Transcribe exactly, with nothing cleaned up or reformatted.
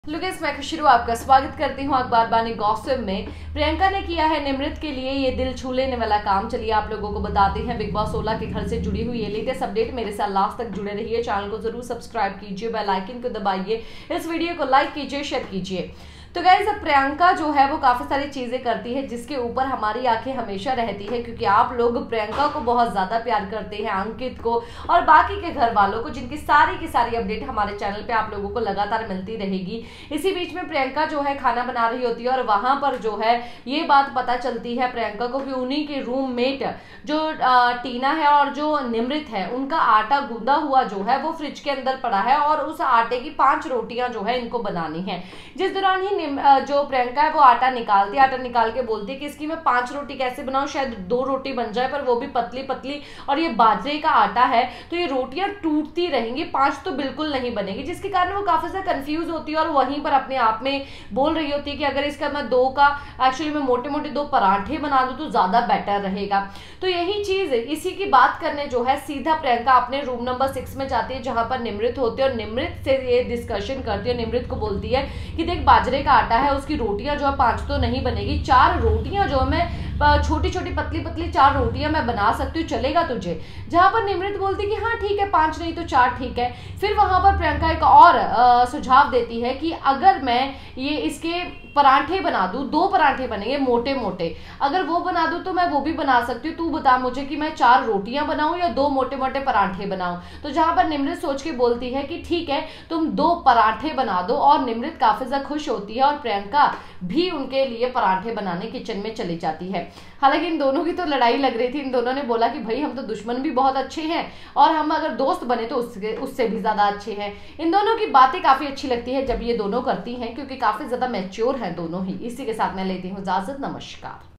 Hello guys, मैं खुशरू आपका स्वागत करती हूँ अखबार बानी गॉसिप में। प्रियंका ने किया है निमृत के लिए ये दिल छू लेने वाला काम। चलिए आप लोगों को बताते हैं बिग बॉस सोलह के घर से जुड़ी हुई ये लेटेस्ट अपडेट। मेरे साथ लास्ट तक जुड़े रहिए, चैनल को जरूर सब्सक्राइब कीजिए, बेल आइकन को दबाइए, इस वीडियो को लाइक कीजिए, शेयर कीजिए। तो गाइस, प्रियंका जो है वो काफी सारी चीजें करती है जिसके ऊपर हमारी आंखें हमेशा रहती है, क्योंकि आप लोग प्रियंका को बहुत ज्यादा प्यार करते हैं, अंकित को और बाकी के घर वालों को, जिनकी सारी की सारी अपडेट हमारे चैनल पे आप लोगों को लगातार मिलती रहेगी। इसी बीच में प्रियंका जो है खाना बना रही होती है और वहां पर जो है ये बात पता चलती है प्रियंका को कि उन्हीं के रूममेट जो टीना है और जो निमृत है, उनका आटा गूंदा हुआ जो है वो फ्रिज के अंदर पड़ा है और उस आटे की पांच रोटियां जो है इनको बनानी है। जिस दौरान ही जो प्रियंका है वो आटा निकालती है, आटा निकाल के बोलती है कि इसकी मैं पांच रोटी कैसे बनाऊं, शायद दो रोटी बन जाए, पर वो भी पतली पतली, और ये बाजरे का आटा है तो ये रोटियां टूटती रहेंगी, पांच तो बिल्कुल नहीं बनेगी। जिसके कारण वो काफी ज्यादा कंफ्यूज होती है और वहीं पर अपने आप में बोल रही होती है कि अगर इसका मैं दो का एक्चुअली मैं मोटे मोटे दो पराठे बना दूं तो ज्यादा बेटर रहेगा। तो यही चीज इसी की बात करने जो है सीधा प्रियंका अपने रूम नंबर सिक्स में जाती है, जहां पर निमृत होते हैं और निमृत से ये डिस्कशन करती है। निमृत को बोलती है कि देख, बाजरे का आटा है, उसकी रोटियां जो है पांच तो नहीं बनेगी, चार रोटियां जो मैं छोटी छोटी पतली पतली चार रोटियां मैं बना सकती हूँ, चलेगा तुझे? जहां पर निमृत बोलती कि हाँ ठीक है, पांच नहीं तो चार ठीक है। फिर वहां पर प्रियंका एक और सुझाव देती है कि अगर मैं ये इसके पराठे बना दूं, दो पराठे बनेंगे मोटे मोटे, अगर वो बना दूं तो मैं वो भी बना सकती हूँ, तू बता मुझे कि मैं चार रोटियां बनाऊं या दो मोटे मोटे पराठे बनाऊं। तो जहां पर निमृत सोच के बोलती है कि ठीक है, तुम दो पराठे बना दो, और निमृत काफी ज्यादा खुश होती है और प्रियंका भी उनके लिए पराठे बनाने किचन में चली जाती है। हालांकि इन दोनों की तो लड़ाई लग रही थी, इन दोनों ने बोला कि भाई हम तो दुश्मन भी बहुत अच्छे हैं और हम अगर दोस्त बने तो उससे उससे भी ज्यादा अच्छे हैं। इन दोनों की बातें काफी अच्छी लगती है जब ये दोनों करती हैं, क्योंकि काफी ज्यादा मैच्योर हैं दोनों ही। इसी के साथ मैं लेती हूँ इजाजत, नमस्कार।